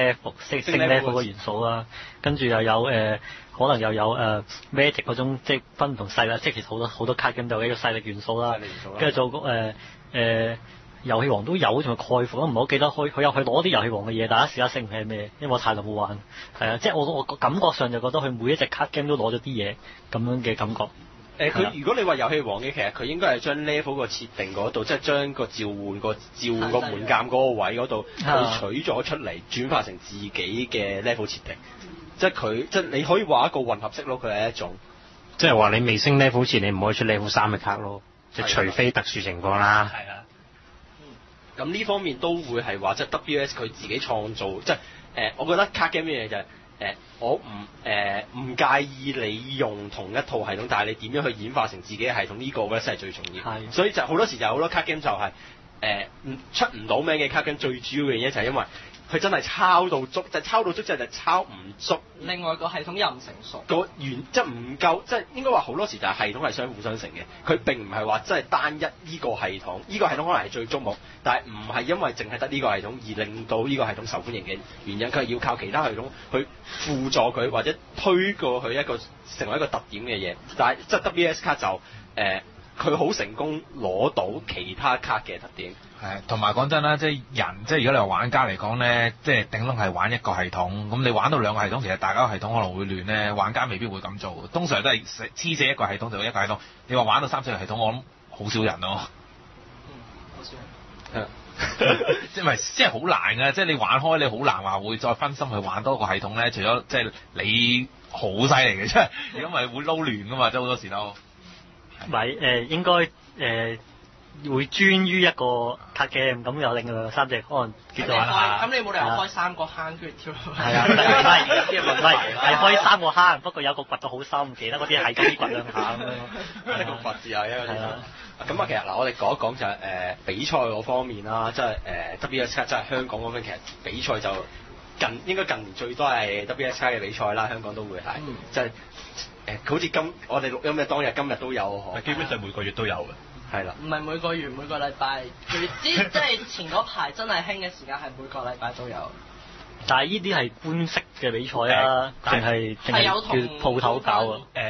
level 個元素啦，跟住又有可能又有Magic 嗰種即係分唔同勢力，即係其實好多卡 game 都有呢個勢力元素啦，跟住做遊戲王都有，仲有概括，我唔係好記得佢有去攞啲遊戲王嘅嘢，大家試下升係咩？因為我太耐冇玩，係啊，即係我感覺上就覺得佢每一隻卡 game 都攞咗啲嘢咁樣嘅感覺。 佢如果你話遊戲王嘅，其實佢應該係將 level 個設定嗰度，即係將個召喚個門檻嗰個位嗰度，佢取咗出嚟，轉化成自己嘅 level 設定。即係你可以話一個混合式咯，佢係一種。 即係話你未升 level 前，你唔可以出 level 3嘅卡咯，即係除非特殊情況啦。 係啊。 咁呢方面都會係話，即係 WS 佢自己創造，即係我覺得卡 game 嘅嘢就係。我唔介意你用同一套系統，但係你點樣去演化成自己嘅系統呢個咧先係最重要。係。所以就好多時就好多卡 game 就係出唔到名嘅卡 game，最主要嘅原因就係因為佢真係抄到足，就抄到足之後就抄唔足。 另外個系統又唔成熟。 個即係唔夠，即係應該話好多時就係系統係相輔相成嘅。佢並唔係話真係單一呢個系統，呢個系統可能係最矚目，但係唔係因為淨係得呢個系統而令到呢個系統受歡迎嘅原因，佢係要靠其他系統去輔助佢或者推過去一個成為一個特點嘅嘢。但係即係 WS 卡就佢好成功攞到其他卡嘅特點。 係，同埋講真啦，即係人，即係如果你話玩家嚟講咧，即係頂籠係玩一個系統，咁你玩到兩個系統，其實大家個系統可能會亂咧，玩家未必會咁做。通常都係黐死一個系統就一個系統。你話玩到3-4個系統，我諗好少人咯。 好少人。 即係好難嘅，即係你玩開，你好難話會再分心去玩多個系統咧。除咗即係你好犀利嘅，即係如果唔係會撈亂噶嘛，即係好多時都。 唔係應該會專於一個卡 game，咁有另外3隻可能叫做咁你冇理由開3個坑跟住跳落去。 係啊，唔係係開3個坑，不過有個掘到好深，其他嗰啲係咁掘兩下咁樣。 一個掘字啊，一個字。咁其實我哋講一講就係比賽嗰方面啦，即係WS 卡即係香港嗰邊，其實比賽就應該近年最多係 WS 卡嘅比賽啦，香港都會係，即係好似我哋錄音嘅當日今日都有， 基本上每個月都有嘅。 係啦， 唔係每個月每個禮拜，即係前嗰排真係興嘅時間係每個禮拜都有。 但係呢啲係官式嘅比賽啊，定係叫鋪頭搞啊？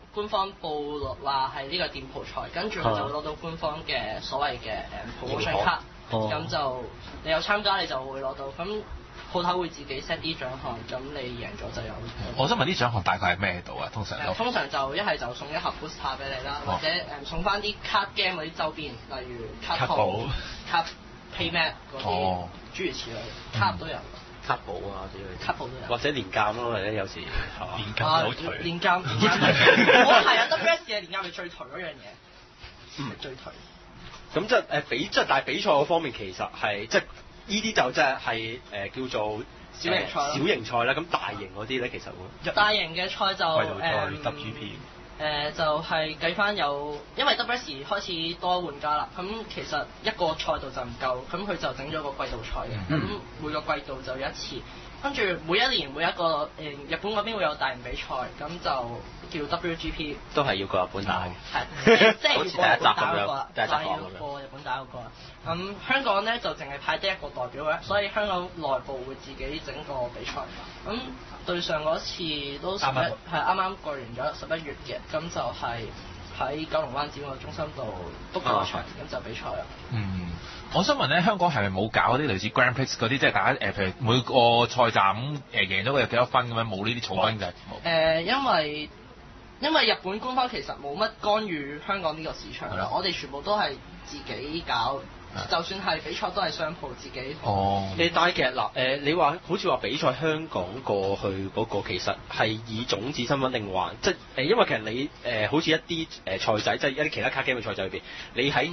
官方報話係呢個店鋪賽，跟住佢就會攞到官方嘅所謂嘅promotion 卡，咁就你有參加你就會攞到，咁鋪頭會自己 set 啲獎項，咁你贏咗就有。 我想問啲獎項大概係咩度啊？通常通常就一係就送一盒 booster 俾你啦，或者送翻啲 card game 嗰啲周邊，例如卡寶、卡 paymat 嗰啲，諸如此類，卡都有。 卡寶啊之類， 卡寶都有。 或者年鑑咯，或者有時年鑑好頹。 年鑑，我係啊，WS 嘅年鑑係最頹嗰樣嘢。最頹。咁即係但係比賽嗰方面其實係即係呢啲就即係叫做小型賽啦。咁大型嗰啲咧其實會大型嘅賽就 WGP。 就係計翻有，因為 WS 開始多玩家啦，咁其實一個賽道就唔夠，咁佢就整咗個季度賽嘅，咁每個季度就有一次，跟住每一年每一個日本嗰邊會有大型比賽，咁就叫 WGP， 都係要過日本打嘅， 係即係好似第一集咁樣， 就係要過日本打嗰個。咁香港咧就淨係派得一個代表嘅，所以香港內部會自己整個比賽。咁對上嗰次都啱啱過完咗11月嘅，咁就係喺九龍灣展貿中心度 book 個場，咁就比賽啦。 我想問咧，香港係咪冇搞嗰啲類似 Grand Prix 嗰啲，即係大家譬如每個賽站贏咗佢有幾多分咁樣，冇呢啲儲分嘅？ 因為日本官方其實冇乜干預香港呢個市場啦，我哋全部都係自己搞。就算係比賽都係商鋪自己。但係其實你話好似話比賽香港過去嗰個其實係以種子身份定還即係因為其實你好似一啲賽仔，即係一啲其他卡 game 嘅賽仔裏邊，你喺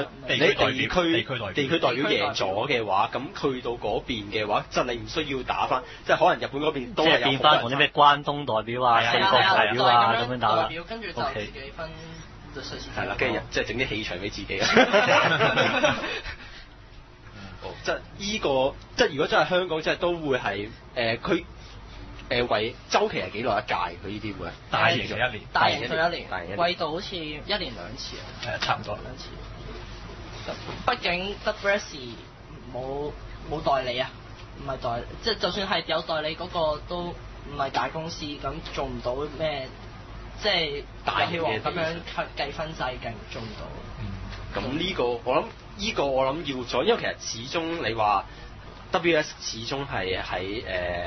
地區代表贏咗嘅話，咁去到嗰邊嘅話，即係你唔需要打翻，即係可能日本嗰邊都係有。即係變翻同啲咩關東代表啊、四國代表啊咁樣打啦。跟住就自己分。係啦，跟住即係整啲氣場俾自己啦。即係依個，即係如果真係香港，即係都會係佢為週期係幾耐一屆？佢呢啲會大型就一年， 大型就一年，季度好似1年2次啊。 係差唔多 2次。畢竟 WS 冇代理啊，唔係代理，即係就算係有代理嗰個都唔係大公司，咁做唔到咩。即係大氣王咁樣計分制勁做唔到。咁呢個我諗要咗，因為其實始終你話 WS 始終係喺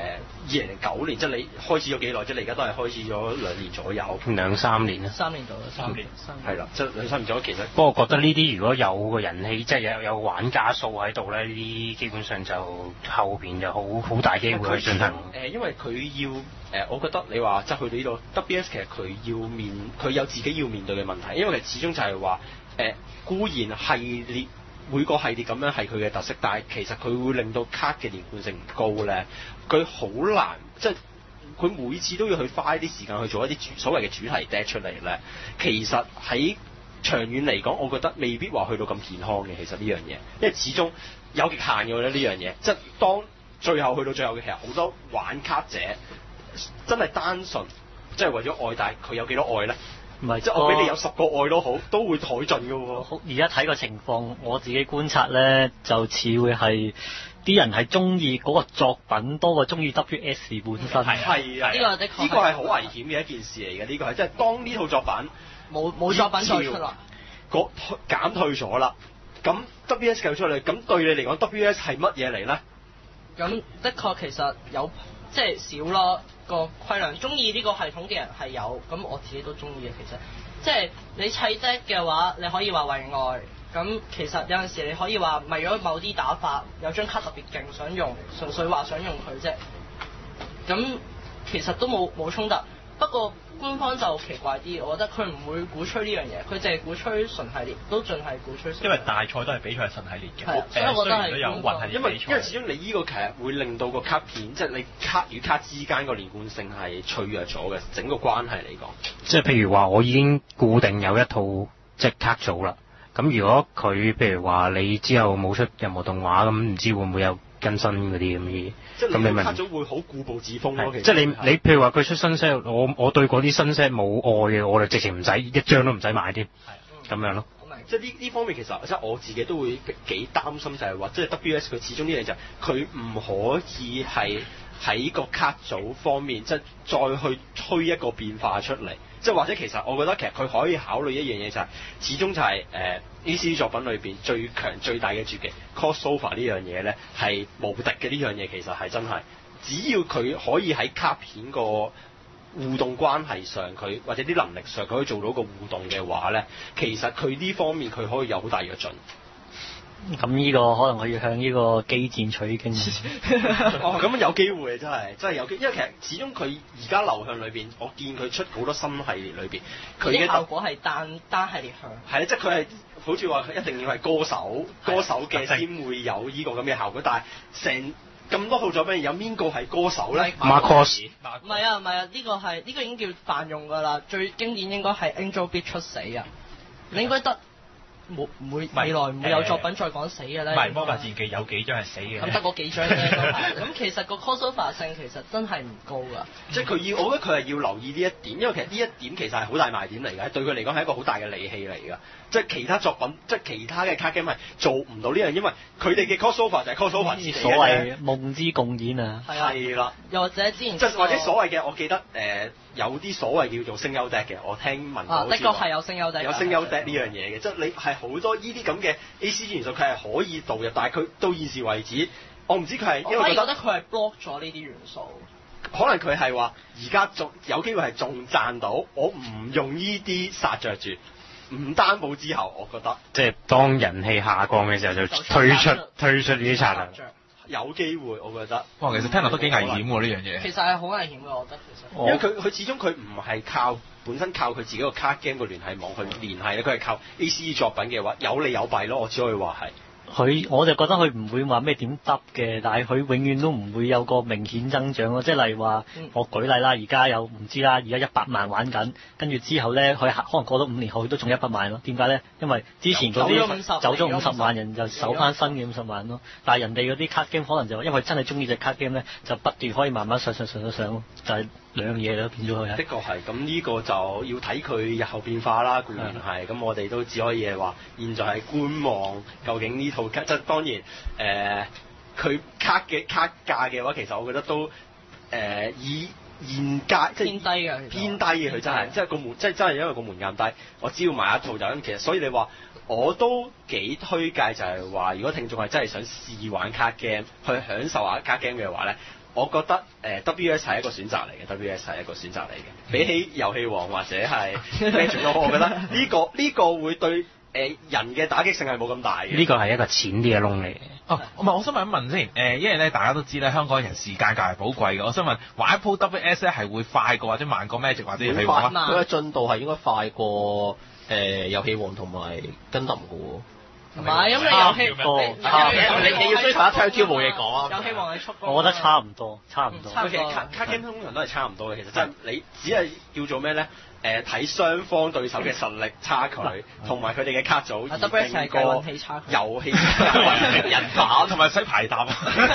2009年，即係你開始咗幾耐？即係你而家都係開始咗2年左右。 2-3年啦。 3年到啦，3年。係啦，即係2-3年左右。其實不過覺得呢啲如果有個人氣，即係有玩家數喺度咧，呢啲基本上就後邊就好大機會去進行。 因為佢要。我覺得你話即係去到呢度 WS 其實佢有自己要面對嘅問題，因為其實始終就係話固然系列每個系列咁樣係佢嘅特色，但係其實佢會令到卡嘅連貫性唔高咧，佢好難即係佢每次都要去花一啲時間去做一啲所謂嘅主題 deck 出嚟咧，其實喺長遠嚟講，我覺得未必話去到咁健康嘅。其實呢樣嘢，因為始終有極限嘅咧呢樣嘢，即係當最後去到最後嘅，其實好多玩卡者。真係單純，即係為咗愛，但係佢有幾多愛咧？唔係，即係我俾你有10個愛都好，都會海盡嘅喎。 而家睇個情況，我自己觀察咧，就似會係啲人係中意嗰個作品多過中意 WS 本身。 係啊，呢個係好危險嘅一件事嚟嘅。呢個係即係當呢套作品冇作品再出啦，減退咗啦，咁 WS 繼續出嚟，咁對你嚟講 WS 係乜嘢嚟咧？咁的確其實有。即係少咯個規量，中意呢個系統嘅人係有，咁我自己都中意嘅。其實即係你砌 deck 嘅話，你可以話為愛，咁其實有陣時你可以話為咗某啲打法，有張卡特別勁想用，純粹話想用佢啫。咁其實都冇衝突，不過官方就奇怪啲，我覺得佢唔會鼓吹呢樣嘢，佢淨係鼓吹純系列，都盡係鼓吹。 因為大賽都係比賽純系列嘅， 所以我覺得係都有混系列比賽。 因為始終你呢個其實會令到個卡片，即係你卡與卡之間個連貫性係脆弱咗嘅，整個關係嚟講。 即係譬如話，我已經固定有一套即係卡組啦。咁如果佢譬如話你之後冇出任何動畫，咁唔知會唔會有更新嗰啲咁嘅嘢？ 即係你卡組會好固步自封咯。 即係你譬如話佢出新 set，我對嗰啲新 set 冇愛嘅，我就直情唔使一張都唔使買添。咁樣咯。 即係呢方面其實即係我自己都會幾擔心，就係話即係 WS 佢始終呢樣就係佢唔可以係喺個卡組方面即係再去推一個變化出嚟。 即係或者其實我覺得其實佢可以考慮一樣嘢就係、始終就係ACG 作品裏邊最強最大嘅絕技 crossover 呢樣嘢咧係無敵嘅，呢樣嘢其實係真係，只要佢可以喺卡片個互動關係上，佢或者啲能力上佢可以做到個互動嘅話咧，其實佢呢方面佢可以有好大躍進。 咁呢個可能佢要向呢個機戰取經。 哦，咁有機會真係有機會，因為其實始終佢而家流向裏邊，我見佢出好多新系列裏邊，佢嘅效果係單系列向。 係啊，即係佢係好似話佢一定要係歌手嘅先會有呢個咁嘅效果，但係成咁多套作品有邊個係歌手咧 ？Marcos 唔係啊，呢個已經叫泛用㗎啦。最經典應該係 Angel Beat 出死啊，你應該得。唔會未來唔會有作品再講死嘅咧。 唔係《魔法戰記》有幾張係死嘅。 咁得嗰幾張啫都係。咁其實個 crossover 性其實真係唔高㗎。 即係我覺得佢係要留意呢一點，因為其實呢一點其實係好大賣點嚟㗎，對佢嚟講係一個好大嘅利器嚟㗎。即係其他作品，即係其他嘅卡 game 係做唔到呢樣，因為佢哋嘅 crossover 就係 crossover 自己嘅。 所謂夢之共演啊。 係啦。 又或者之前即係或者所謂嘅，我記得有啲所謂叫做聲優 deck 嘅，我聽聞過。 的確係有聲優 deck。 有聲優 deck 呢樣嘢嘅，即係你係好多呢啲咁嘅 ACG 元素，佢係可以導入，但係佢到現時為止，我唔知佢係因為覺得佢係 block 咗呢啲元素。 可能佢係話而家仲有機會係仲賺到，我唔用呢啲殺着住，唔擔保之後，我覺得即係當人氣下降嘅時候就推出呢啲策略。 有機會，我覺得。 哇，其實聽落都幾危險喎呢樣嘢。 其實係好危險嘅，我覺得其實。 因為佢始終佢唔係本身靠佢自己個 card game 個聯繫網去聯繫咧，佢係靠 ACG 作品嘅話有利有弊咯，我只可以話係。 我就覺得佢唔會話咩點得嘅，但係佢永遠都唔會有個明顯增長咯。即係例如話，我舉例啦，而家有唔知啦，而家100萬玩緊，跟住之後咧，佢可能過咗5年後，佢都仲100萬咯。點解咧？因為之前嗰啲走咗50萬人就守翻新嘅50萬咯。但係人哋嗰啲 card game 可能就因為真係中意隻 card game 咧，就不斷可以慢慢上咯，就係兩樣嘢咯，變咗佢。 的確係，咁呢個就要睇佢日後變化啦。固然係，咁我哋都只可以係話，現在係觀望究竟呢套。即係當然，佢卡價嘅話，其實我覺得都以現價即係偏低嘅，佢真係，即係個門，即係真係因為個門檻低，我只要買一套就咁。其實所以你話我都幾推介，就係話，如果聽眾係真係想試玩卡 game，去享受下卡 game 嘅話咧，我覺得WS 係一個選擇嚟嘅，WS 係一個選擇嚟嘅。比起遊戲王或者係 Magic 我覺得呢個會對。人嘅打擊性係冇咁大嘅。呢個係一個淺啲嘅窿嚟嘅。 哦，唔係，我想問一問先。因為咧大家都知咧，香港人時間較為寶貴嘅。我想問，玩一鋪 WS 咧係會快過或者慢過 Magic 或者遊戲王啊？ 佢嘅進度係應該快過遊戲王同埋跟得唔嘅喎。 唔係，咁你遊戲你要追查一 Telltale 冇嘢講啊。 遊戲王係速過。 我覺得差唔多。 其實卡 game 通常都係差唔多嘅，其實真係你只係叫做咩咧？睇雙方對手嘅實力差距，同埋佢哋嘅卡組而定個遊戲人馬同埋使排膽。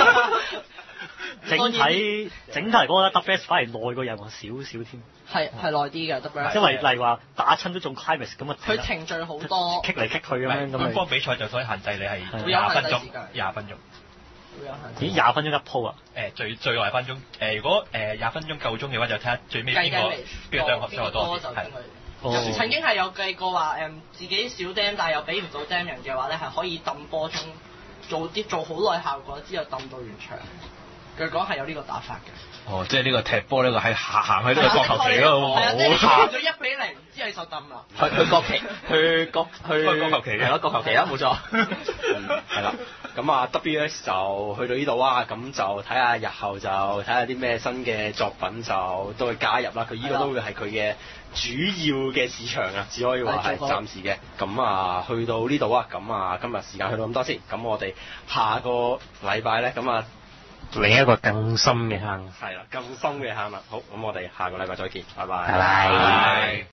整體嚟講，我覺得 WS 反而耐過人王少少添。 係耐啲嘅 WS。 因為例如話打親都仲 climax 咁啊。 佢程序好多。 棘嚟棘去咁樣。 官方比賽就所以限制你係20分鐘。20分鐘。 咦，20分鐘一鋪啊？ 最耐分鐘。如果20分鐘夠鐘嘅話，就睇下最尾邊個傷害多啲。係。 曾經係有計過話自己少 dam，但係又俾唔到 dam 人嘅話咧，係可以揼波鐘做好耐效果之後揼到完場。據講係有呢個打法嘅。 哦，即係呢個踢波呢個係行去呢個角球旗嗰度。 係啊，即係行咗1-0，之後就揼啦。 去角旗，去角球旗係咯，角球旗啦，冇錯。 係啦。咁啊 WS 就去到呢度啊，咁就睇下日後就睇下啲咩新嘅作品就都會加入啦。佢呢個都會係佢嘅主要嘅市場啊，只可以話係暫時嘅。咁啊，去到呢度啊，咁啊，今日時間去到咁多先。咁我哋下個禮拜咧，咁啊， 另一個更深嘅坑。 係啦，更深嘅坑啦。好，咁我哋下個禮拜再見，拜拜。 拜拜。